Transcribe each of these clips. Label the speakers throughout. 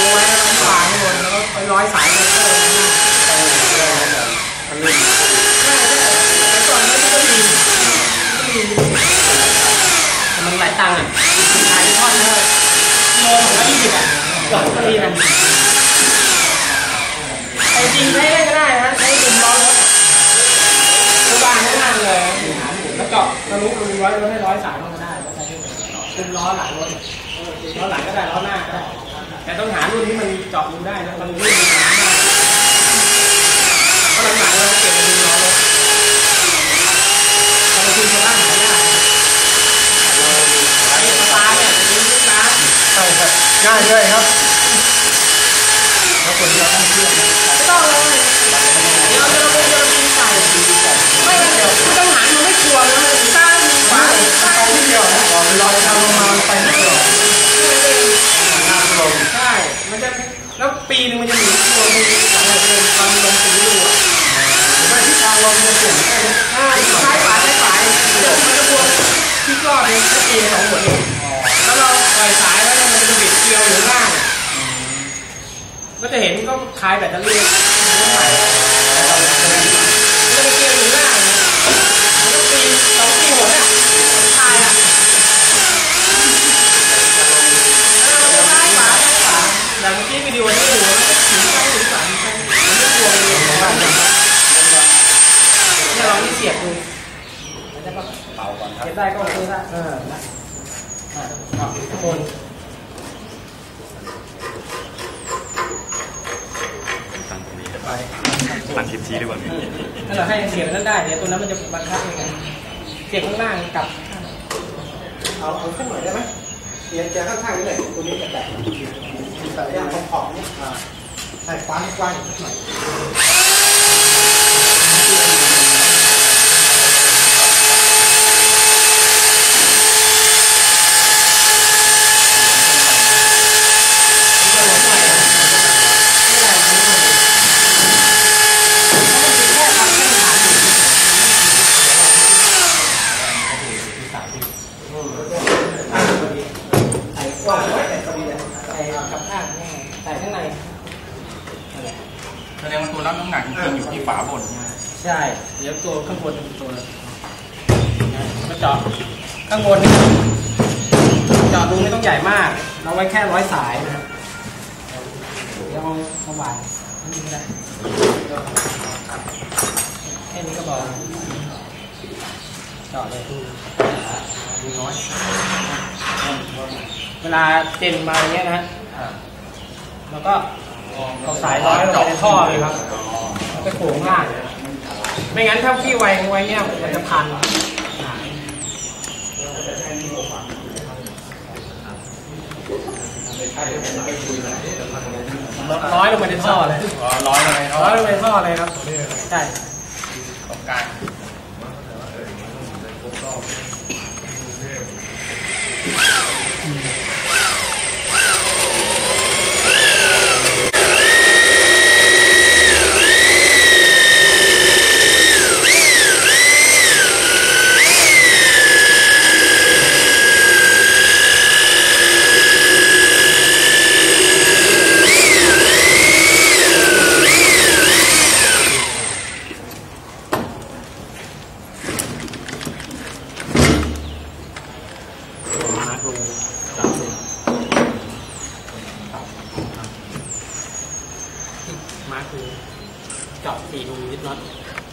Speaker 1: ไว้แล้ววางให้บนแล้วก็ไปร้อยสายเลยมันลื่นแต่ก่อนมันก็มีมันหลายตังค์อ่ะขายทอดเลยโล220อ่ะก็ดีนะแต่จริงใช้ได้ก็ได้นะใช้ดุมล้อรถตัวบางง่ายเลยแล้วเจาะทะลุรูร้อยให้100 สายมันก็ได้แล้วใช้ดุมล้อหลังรถล้อหลังก็ได้ล้อหน้าก็ได้แต่ต้องหารุ่นที่มันเจาะรูได้นะมันรุ่นมันหนามากเพราะหลังๆเราเก็บดุมล้อรถเราไปคุยชาวบ้านหายากไอ้ปลาเนี่ยจะเป็นลูกค้าใช่ครับง่ายด้วยครับแล้วคนเราต้องเชื่อไม่ต้องเลยเราจะลงใส่ไม่เดี๋ยวไม่ต้องหันมันไม่กลัวนะซ้ายขวาซ้ายนิดเดียวนะลอยทางลงมาไปนิดเดียวใช่มันจะแล้วปีนึงมันจะหมุนตัวมันตอนลงถึงรูอ่ะไม่ที่ทางลงมันเปลี่ยนแค่ซ้ายขวาเดี๋ยวมันจะบวมที่รอบนี้ก็ปี2 หัวแล้วเราปล่อยสายแล้วมันจะบิดเกลียวอยู่ล่างก็จะเห็นก็คลายแบตเตอรี่มันจะเกลียวอยู่ล่างมันก็ปี2 ปีหัวเนี่ยคลายอ่ะเราจะซ้ายขวาอย่างเมื่อกี้วิดีโอที่ดูมันถึงซ้ายถึงขวามันไม่กลัวเลยเนี่ยลองนี่เสียบดูจะเป่าก่อนครับเก็บได้ก็โอเคละข้างบน
Speaker 2: ตั้งตรงนี้ไปตั้งคลิปชี้ดีกว่านี้
Speaker 1: ถ้าเราให้เสียบนั้นได้เดี๋ยวตัวนั้นมันจะบังคับยังไงเสียบข้างล่างกับเอาขึ้นหน่อยได้ไหมเสียบจะข้างๆนี่เลยตัวนี้จะแตะแต่ย่างขอบๆนี่ใส่ฟ้าให้กว้างสักหน่อย
Speaker 2: แสดงว่าตัวรับน้ำหนักจริงๆอยู่ที่ฝาบน
Speaker 1: ใช่เดี๋ยวตัวข้างบนเป็นตัวมาเจาะข้างบนเจาะรูไม่ต้องใหญ่มากเราไว้แค่100 สายนะครับเดี๋ยวเอาวางนี่ก็ได้แค่นี้ก็พอเจาะเลยดูน้อยเวลาเจนมาอย่างเงี้ยนะแล้วก็เอาสายร้อยลงในท่อเลยครับไปโขงล่างไม่งั้นถ้าพี่ไว้เนี่ยมันจะพันร้อยลงไปในท่อเลย
Speaker 2: ร้อยลงไป
Speaker 1: ท่อเลยครับใช่
Speaker 2: ตรงกลาง
Speaker 1: มาคือเจาะ4 รูยึดน็อต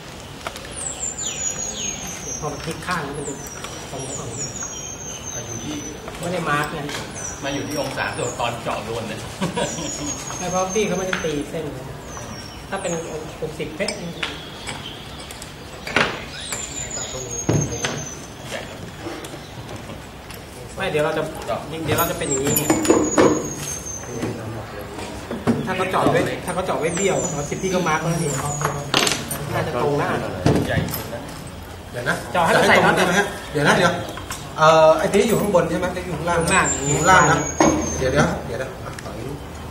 Speaker 1: พอมันพลิกข้างมันจะตรงตรงนี้
Speaker 2: อยู่ที่
Speaker 1: ไม่ได้มาร์กไง
Speaker 2: มาอยู่ที่องศาส่วนตอนเจาะโดนเนี่ย
Speaker 1: ไม่เพราะพี่เขาไม่ได้ตีเส้นถ้าเป็น60 เพชรไม่เดี๋ยวเราจะเป็นอย่างนี้ถ้าเขาเจาะไว้เบี้ยวเรา10 พี่ก็มาร์กแล้วนี่น่าจะตรงหน้า
Speaker 2: ใหญ่นะ
Speaker 3: เดี๋ยวนะ
Speaker 1: เจาะให้ใส่น็อต
Speaker 3: ได้ไหมฮะเดี๋ยวไอ้ที่อยู่ข้างบนใช่ไหมที่อยู่ข้างล่างอยู่ข้างล่างนะเดี๋ยวฝั่งนี้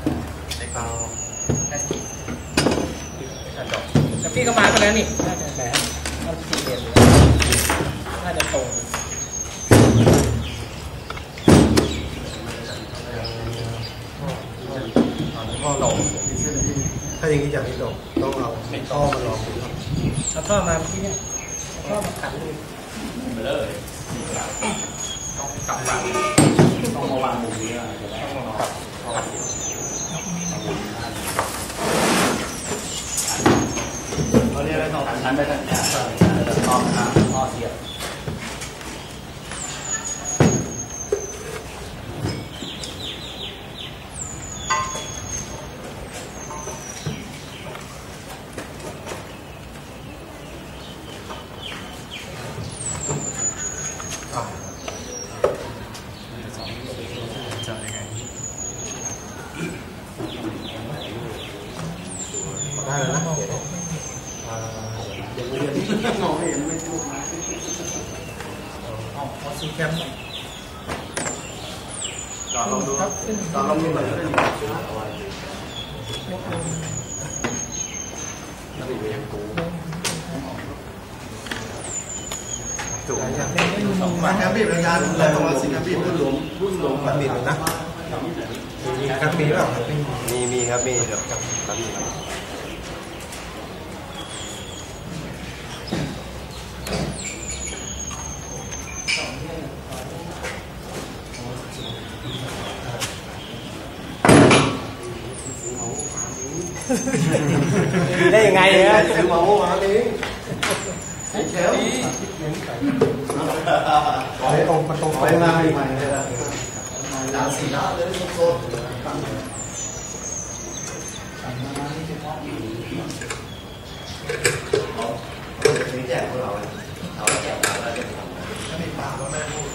Speaker 1: แต่พี่ก็มาร์กไปแล้วนี่น่าจะแหมน่าจะ4 เหรียญน่าจะตรง
Speaker 3: ท่อลองถ้าอย่างนี้อยากให้ลองต้องเอาท่อมาลองดูครับ
Speaker 1: เอาท่อมาที่เนี่ยท่อมาขันดู
Speaker 2: ไปเลยต้องกลับฝั่งต้องมาวางมุมนี้จะได้ต้องกลับเขาเรียกว่าต้องชั้นไปทางนี้ท่อเสียบ
Speaker 3: ได้แล้วนะเดี๋ยวเรียนมองเห็นไม่ถูกนะเอาซีแคมต่อลองดูต่อลองดูหน่อยก็ได้จุกมาแคมบีบระยะอะไรประมาณ10 แคมบีบรุ่นลงแบบบีบเลยนะการบีบหรือเปล่ามีครับมีเดี๋ยวกับการบีบ
Speaker 1: ได้ยังไงเนี่ย
Speaker 3: ซื้อมาเมื่อวานเองเชลไอ้องค์ประตูไฟมาใหม่เลยนะร้านสีร้านเลยโซนแจกพวกเราเอาแจกมาแล้วจะทำถ้ามีปากก็แม่พูด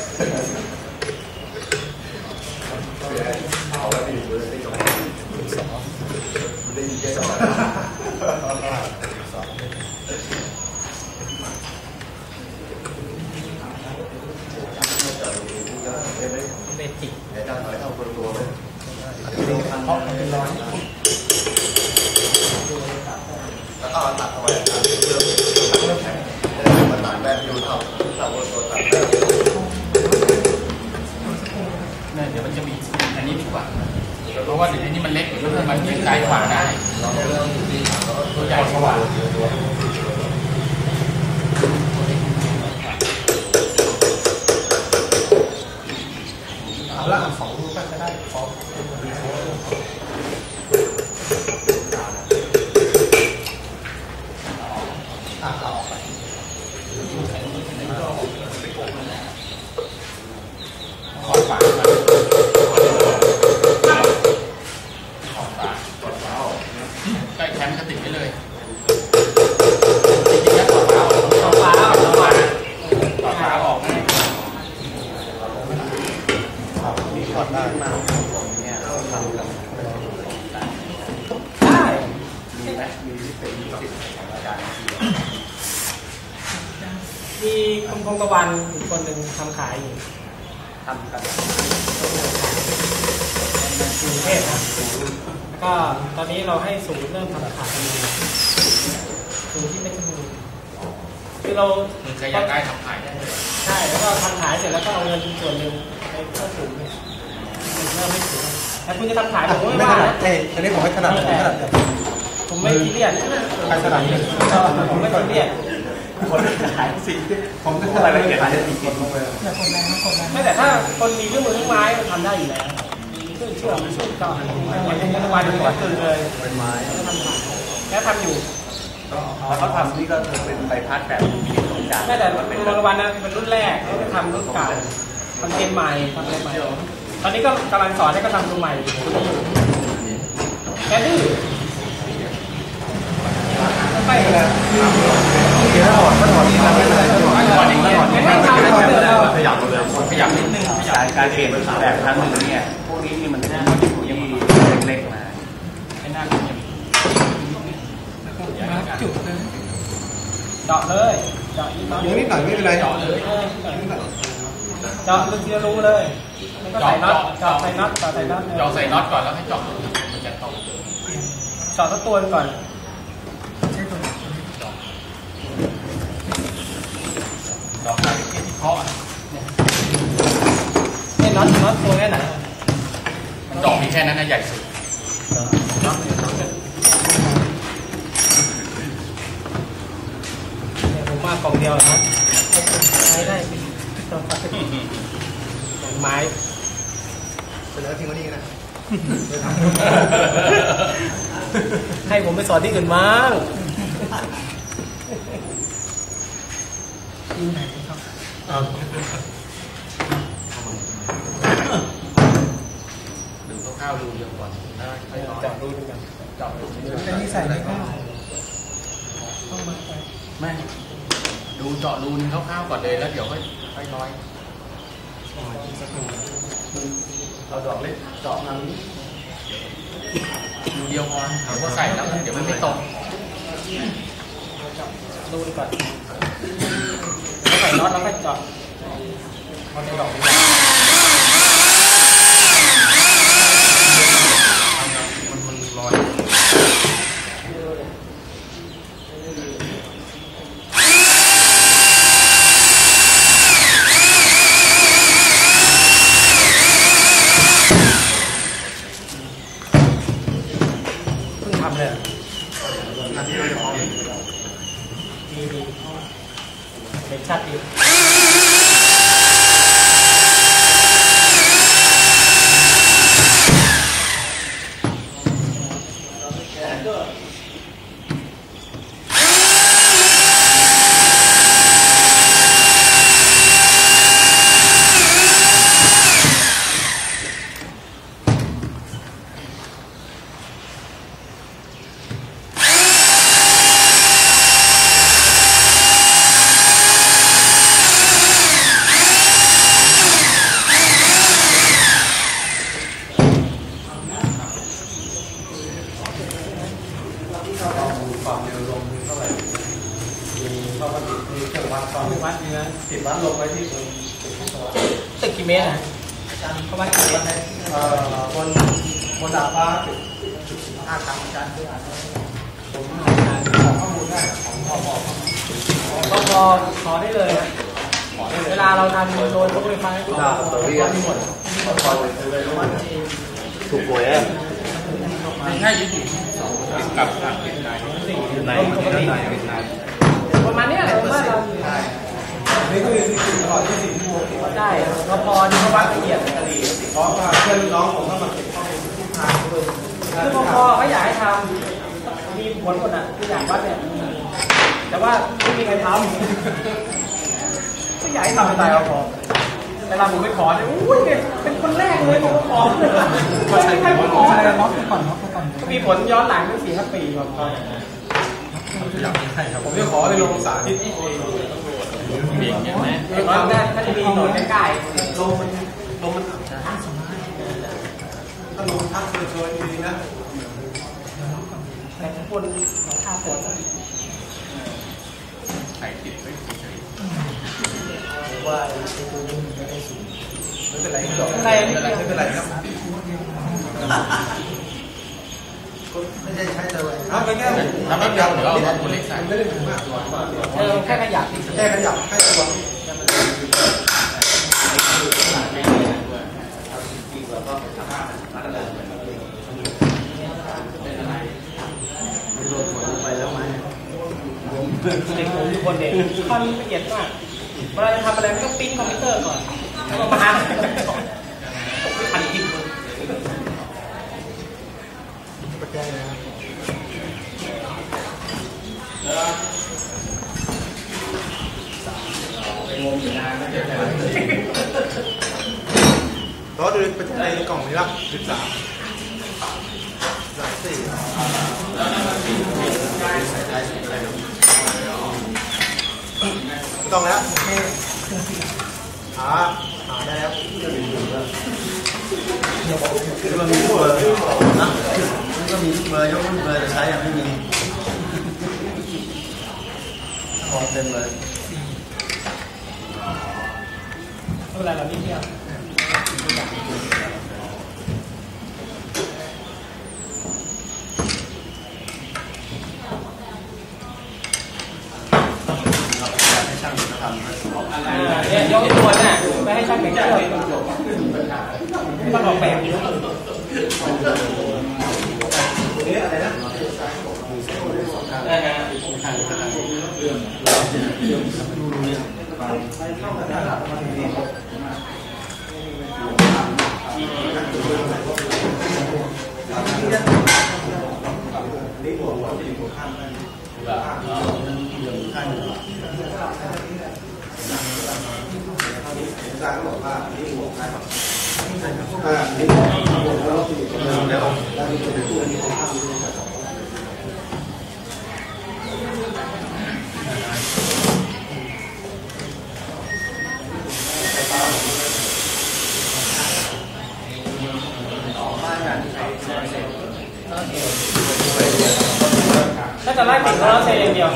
Speaker 3: เอาไว้ไปอยู่บนที่ตรงนี้ได้ยินแค่สอง
Speaker 1: เบจิก
Speaker 3: ในด้านไหนเอาคนตัวเลยเพาะเป็นร้อยแล้วก็ตัดเอาไว้เพิ่มแข็งมาตัดแบบยูเท่าตัวตัด
Speaker 2: เนี่ยเดี๋ยวมันจะมีอันนี้ดีกว่าเพราะว่าเดี๋ยวนี้มันเล็กมันยืดไกลกว่าได้ตัวใหญ่กว่า
Speaker 3: เอาละ2 ลูกก็ได้พอเอาออกไป
Speaker 2: ขอบฝาใกล้แคมป์จะติดไปเลยจริงๆแล้วขอบฝาออกนะ
Speaker 3: มีช็อตได้มาเนี่ยทำกับ
Speaker 1: ได้
Speaker 3: มีไหมมีที่เป็นสิทธิ์ของอาจารย์
Speaker 1: มีคุณพงศ์ตะวันอีกคนหนึ่งทำขายอยู่ทำกันกรุงเทพนะแล้วก็ตอนนี้เราให้ศูนย์เริ่มทำขายศูนย์ที่ไม่ใช่มือคือเรา
Speaker 2: ใครอยากได้ทำขายได้เลย
Speaker 1: ใช่แล้วก็ทำขายเสร็จแล้วก็เอาเงินส่วนหนึ่งไปเพื่อศูนย์เนี่ยเริ่มไม่ถึงแต่คุณจะทำขายผมไม่ว่านะ
Speaker 3: อันนี้ผมไม่ถนัด
Speaker 1: ผมไม่ซีเรียส
Speaker 3: ใครถนัด
Speaker 1: ผมไม่ซีเรียส
Speaker 3: คนขายสิผมจะอะไรละเอียดขายจะติดกดลงเลย
Speaker 1: ไม่แต่ถ้าคนมีเครื่องมือเครื่องไม้มันทำได้อยู่แล้วมีเครื่องเชื่อมเครื่องต่อเป็นจังหวะเดียวกันเลย
Speaker 3: เป็นไม้
Speaker 1: แล้วทำอยู่
Speaker 3: เขาทำนี่ก็เป็นใบพัดแบบ
Speaker 1: ไม่แต่เป็นรางวัลนะเป็นรุ่นแรกเขาทำรุ่นเก่าทำเกมใหม่ทำอะไรใหม่ตอนนี้ก็กำลังสอนให้เขาทำตัวใหม่แค่ดื้อไปเลย
Speaker 3: ถ้าถอดนี่ทำไม่ได้
Speaker 2: ถอดอย่างเงี้ย
Speaker 1: ไม่ทำเลย
Speaker 3: ขยับเลย
Speaker 2: ขยับนิดนึง
Speaker 3: การเปลี่ยนแบบครั้งหนึ่งเนี่ยพวกนี้นี่มันยังมีเล็กๆมา
Speaker 2: ให้หน้ามันยัง
Speaker 1: จุดเจาะเลยเจาะ
Speaker 3: นิดหน่อยไม่เป็นไร
Speaker 1: เจาะเลยเจาะลึกจะรู้เลยแล้วก็ใส่น็อตเจาะใส่น็อตใส่น็อต
Speaker 2: เจาะใส่น็อตก่อนแล้วให้เจาะมันจะต้อง
Speaker 1: เจาะตัวก่อน
Speaker 2: เจาะขาที่เคาะ
Speaker 1: เนี่ยน็อตตัวแค่ไหน
Speaker 2: มันเจาะมีแค่นั้นนะใหญ่สุด
Speaker 1: ล่องเดียวนะใช้ได้ไม้
Speaker 3: เสร็จแล้วทิ้งไว้นี่กันนะ
Speaker 1: ให้ผมไปสอนที่อื่นมั้ง
Speaker 2: ดูข้าวๆดูเดียวก่อนค่อยๆ
Speaker 1: จับดูดูกันจับ
Speaker 4: อันนี้ใส่ไม่เข้า
Speaker 2: ไม่ดูเจาะรูนคร่าวๆก่อนเลยแล้วเดี๋ยวค่อยน้อยเราดอกเล็กเจาะทางนี้ดูเดียวพอถามว่าใส่แล้วเดี๋ยวมันไม่ตก
Speaker 1: ดูดีก่อนแล้วใส่น็อตแล้วก็เจาะเอาในดอก
Speaker 2: มันร้อน
Speaker 1: ทำเลย
Speaker 3: นาทีเลย
Speaker 1: ดีเห็นชัดดี
Speaker 3: ความเร็วลมเท่าไหร่มีข้อปฏิมีเครื่องวัดความวัดนี่นะติดวัดลงไว้ที่
Speaker 1: ตึกกี่เมตรนะประมาณกี่เมตร
Speaker 3: บนดาดฟ้า15 ครั้งการเพื่อผมข้อมูลได้ของ
Speaker 1: ขอได้เลยเวลาเราทำโดนรถไฟฟ้า
Speaker 3: เรียนหมดถูกหวยอ่ะ
Speaker 2: ไม่ใช่ยึดอยู่กับติดใน
Speaker 1: ประมาณนี้แหละว่าเรา
Speaker 3: นี่คือตลอด24 ชั่วโมง
Speaker 1: ได้เราพอที่เขาวัดละเอียด
Speaker 3: เพราะว่าเพื่อนน้องผมก็มาเก็บข้อมูลทุกทางด้วย
Speaker 1: คือพอเขาอยากให้ทำมีผลคนอ่ะที่อยากวัดเนี่ยแต่ว่าไม่มีใครทำไม่อยากให้ทำไปตายเอาพอเวลาผมไปขอเนี่ยอุ้ยเป็นคนแรกเลยผมขอไม่ใครขอ
Speaker 4: อะไรล็อกก่อน
Speaker 1: ก็มีผลย้อนหลังถึง4-5 ปีก่อน
Speaker 3: ผมจะขอเลยลงสาธิตที่
Speaker 2: เบี่ยงอย่างนี้
Speaker 1: ตอนแรกถ้าจะมีหน่วยใกล้
Speaker 3: ลงมันถ้าลงทักเชิญดีนะ
Speaker 1: แต่ทุกคนค่าฝน
Speaker 2: ใส่ติดไว้เฉย
Speaker 3: ว่าตัวนี้ไม่ได้สูงไม่เป็นไรจบ
Speaker 1: ไม่
Speaker 3: เป็นไรครับไม่ได้ใช้เลยครับไปแค่
Speaker 2: ทำแป๊บเดียวเดี๋ยวเอาตัวเล็กใส่
Speaker 3: ไม่ได้ถึงมาก
Speaker 1: แค่ขยับ
Speaker 3: ให้ตัวไปแล้วไหม
Speaker 1: เด็กผมทุกคนเนี่ยความละเอียดมากเวลาจะทำอะไรไม่ต้องปิ้นคอมพิวเตอร์ก่อนแล้วก็มาทันกิน
Speaker 3: ปัจจัยนะงงอยู่นานนะเดี๋ยวต่อดูปัจจัยกล่องนี้ละ13 ต้องแล้วได้แล้วคือมันมีเบอร์นะมันก็มีเบอร์ยกเบอร์จะใช้ยังไม่มีของเต็มเลย
Speaker 1: เวลาเราไม่เที่ยวเนี่ยยกตัวเนี่ยไม่ให้ช่างแต่งตัวต้องออกแบบ
Speaker 3: นี่อะไรนะ
Speaker 1: ถ้าจะไล่ติดโซลาร์เซลล์อย่างเดียว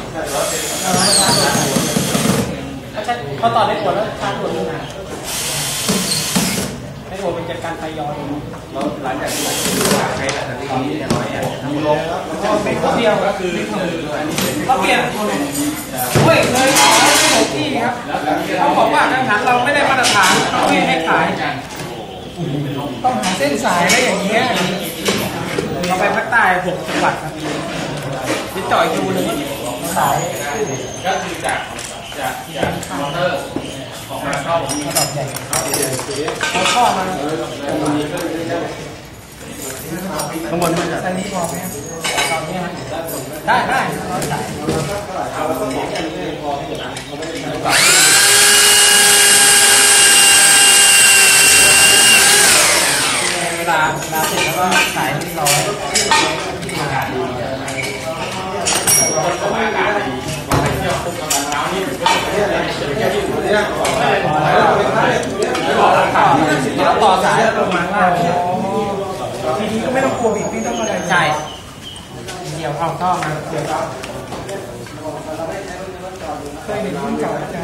Speaker 1: เขาต่อได้ผลแล้วชาร์จผลนี่นะให้ผลเป็นจัดการไฟย้อนแล้วหลังจากที่ใช้แบบนี้น้อยลงเป็นข้อเดียวก็คือเราเปลี่ยนเฮ้ยเลยขอให้หมดที่ครับเขาบอกว่าทางหันเราไม่ได้มาตรฐานเขาไม่ให้ขายต้องหาเส้นสายอะไรอย่างเงี้ยเราไปภาคใต้6 จังหวัดครับจะจ่อยดูเลยสาย
Speaker 2: ก็คือจากมอเตอร์ของมาเข้าระดับใหญ่
Speaker 1: เอาข้อมา
Speaker 3: ข้างบนมันจะ
Speaker 1: อันนี้พอไหมตอนนี้ได้เราจ่ายเวลาเสร็จแล้วก็ขายที่เราแล้วต่อสายประมาณว่าทีนี้ก็ไม่ต้องกลัวอีกไม่ต้องอะไรใช่เดี๋ยวเอาท่อมาเดี๋ยวเคยเห็นคนเก่าใจ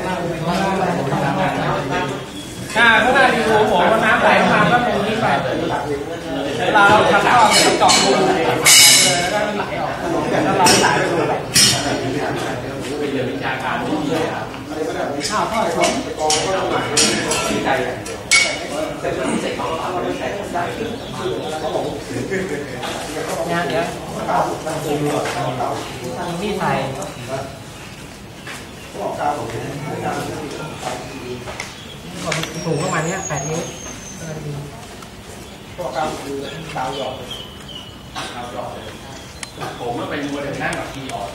Speaker 1: ข้างหน้าดีโอผมว่าน้ำไหลมาก็เป็นที่ไปเราทำท่อเสร็จเจาะรูเลยแล้วก็ไหลออกแล้วเราไหลไปเลยเป็นเรื่องวิชาการที่ดีครับข้าวทอดของใจงานเดี๋ยวที่ไทยถุงประมาณนี้8 นิ้วพวกกาวคือดาวหยอด
Speaker 2: ผมก็เป็นโมเดลนั่งกับคีย์ออด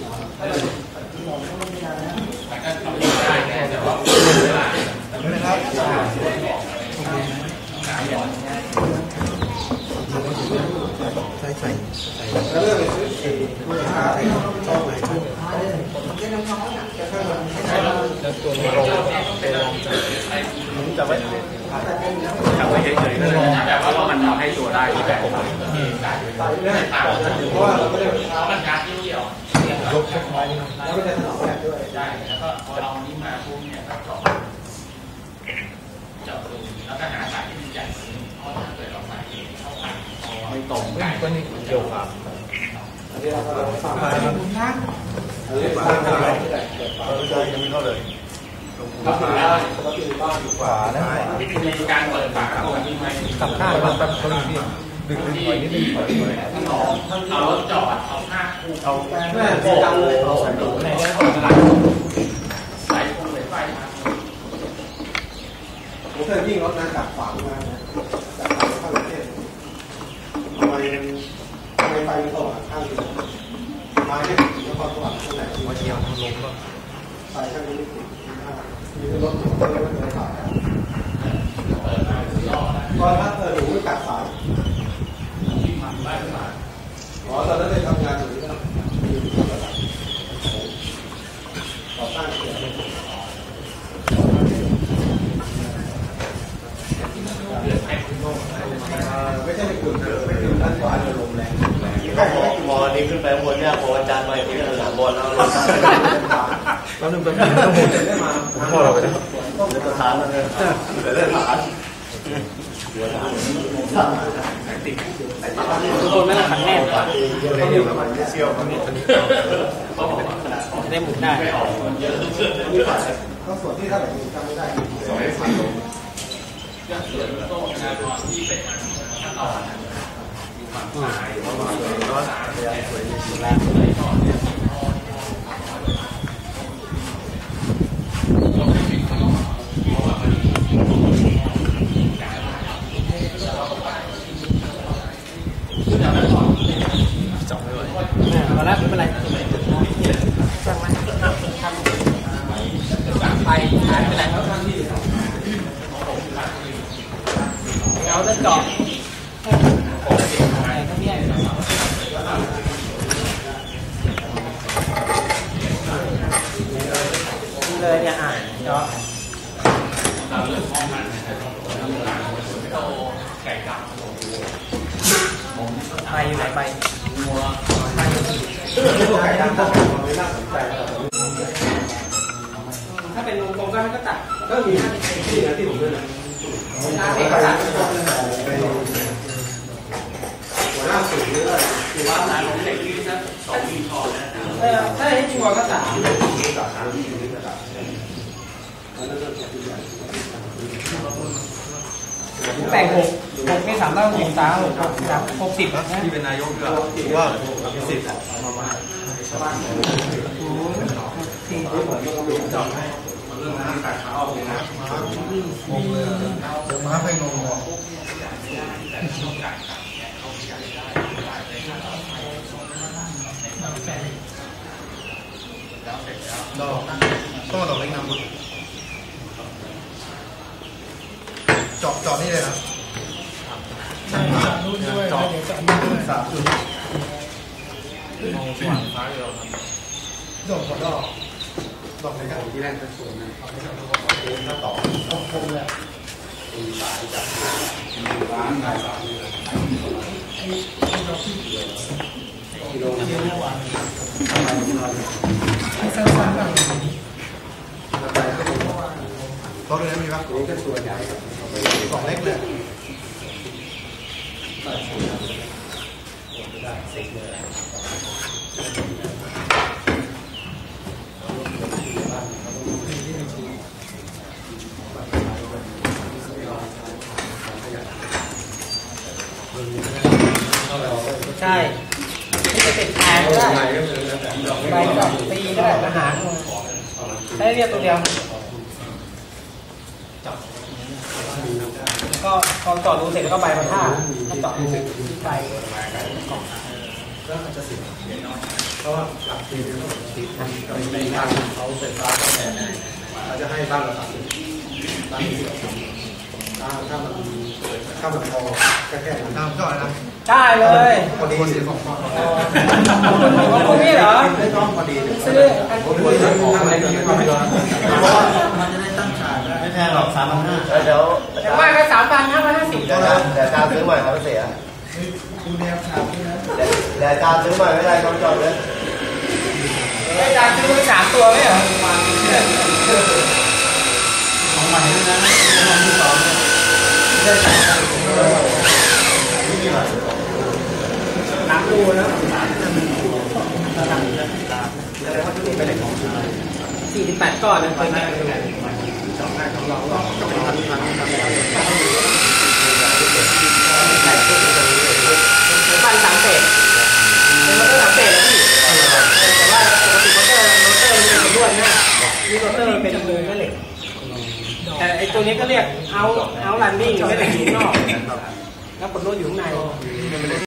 Speaker 2: มันก็ทำได้แต่ว่าเวลา
Speaker 3: ใส่แล้วเรื่องผู้ชายชอบไหนชอบแล้วตัวมันจะไว้เฉยๆเลย
Speaker 2: แต่ว่ามันทำให้ตัวได้ที่แบบผมเพราะว่ามันการที่เดียวยกขึ้นมาแล้วก็จะถนอมแบบด้วยได้แล้วก็พอเอานี้มาปุ๊บเนี่ยก็เจาะรูแล้วก็หาสายที่ใหญ่เพราะถ้าเกิดเราใส่เข้าไปไม่ตรงกันก็นี่เกี่ยวกับ
Speaker 3: ยังไม่เข้าเลยขวาได้
Speaker 2: มีการเปิดฝากระโปรงที่ไม่
Speaker 3: กับข้าวแบบเขามีดึงถอยนิดนึงถอย
Speaker 2: เอารถจอดเอาผ้าคู่เอา
Speaker 3: แม่โจังเลยเอาใส่ถุงในนี้
Speaker 2: ใส่คงเลยไฟมา
Speaker 3: ผมเคยวิ่งรถนะจากขวางมาจากขวางเข้าประเทศทำไมไฟมันตกข้างมาเนี่ยแล้วพอตัวข้างไหนมาเชียร์มันลงก็ไฟข้างนี้มีรถก็เลยผ่านตอนถ้าหนูไม่กัดสายอ๋อตอนนั้นเลยทำงานอยู่ที่นั่นต่อต้านเสียไม่ใช่ในกลุ่มไม่ถึงด้านขวาจะลมแรง
Speaker 5: มอนี้ขึ้นไปบนเนี่ยพออาจารย์ไปที่สนามบอลแล้ว
Speaker 3: แล้วนึงเป็นต้องหมดได้มาพ่อเราไปแล้ว
Speaker 5: สถานเลยได้ฐาน
Speaker 1: ทุกคนไม่ต้องขันแน่นก่อน
Speaker 3: เชี่ยวตอนนี้
Speaker 1: จะได้หมุนได้
Speaker 3: ก็ส่วนที่เท่าไหร่จำไม่ได้2,000 ลง
Speaker 2: ก็ส่วนโซ่งานก่อนที่เป็นขั้นตอนอยู่ฝั่งซ้ายเพราะว่าสายสวยดีแล้วเลยก่อนเนี่ย
Speaker 1: มาแล้วไม่เป็นไรช่างมันไปหายไปไหนแล้วเราจะเจาะเลยเนี่ยเจาะไปอยู่ไหนไปถ้าเป็นวงกลมก็ตัดก็มีที่ผมด้วยนะก็ตัดหัวหน้าสื่อด้วยคือว่าร้านของเด็กที่สัก2 ปีพอแล้วถ้าให้ชัวร์ก็ตัดแต่ง6ไม่3ต้องถึง3 60นะที่เป็นนายกด้วยว่า10จอดให้เรื่องน้ำตัดขาออกเลยนะงงเลยม้าไปงงดอกต้องดอกเล็กน้ำจอดนี่เลยนะ
Speaker 4: จอดนู่นด้วยเดี๋ยวจอดนู่นด้วย
Speaker 3: 3 จุด
Speaker 2: มองสว่างฟ้าเลยครับ
Speaker 3: ดอกในการที่แรกเป็นส่วนนะถ้าต่อต้องคงเลยตีสายจากร้านนายสายกิโลเดียว
Speaker 4: สั้นๆแบบ
Speaker 3: รถเลยมีป่ะนี่ก็ส่วนใหญ่กล่องเล็กเลย
Speaker 1: ใช่ที่จะเป็นแทนก็ได้ใบก็ตีก็ได้อาหารได้เรียกตัวเดียวก็พอต่อรูเสร็จแล้วก็ใบมาท่าถ้าต่อรูใบ
Speaker 3: ก็จะสิเพราะว่าหลักที่ในงานเขาเสร็จแล้วเขาจะให้บ้านเราตัดบ้านที่ถ้ามันพอแค่น้ำก็นะ
Speaker 1: ได้เลย
Speaker 3: พอดีสิของพ่อ
Speaker 1: คนนี้เหรอ
Speaker 3: ไม่ต้องพอดี
Speaker 1: ซื้อ
Speaker 3: คนทำอะไรก็ไม่ต้องมันจะได้ตั้งฉากได้ไม่แพงหรอก3,500
Speaker 5: เดี๋ยว
Speaker 1: แต่ว่าก็3,550
Speaker 5: เดี๋ยวตามซื้อใหม่ครับเสีย
Speaker 3: ดูแนวฉากด้วยนะ
Speaker 5: เดี๋ยวตามซื้อใหม่ไม่ได้ต้องจอดเลย
Speaker 1: ได้ตามซื้อมา3 ตัวไหมเหรอ
Speaker 3: ของใหม่ด้วยนะของที่2ได้ฉาก
Speaker 1: 3 ตัวแล้ว48ก่อนนะเป็นไง
Speaker 3: ของเราต้องทัน
Speaker 1: บ้าน3 เศษเป็นมอเตอร์3 เศษนะพี่แต่ว่าปกติมอเตอร์มันเป็นล้วนนะนี่มอเตอร์เป็นมือแม่เหล็กแต่ไอตัวนี้ก็เรียกเอาลันนิ่งแม่เหล็กอยู่นอกแล้วกดลวดอยู่ข้างใน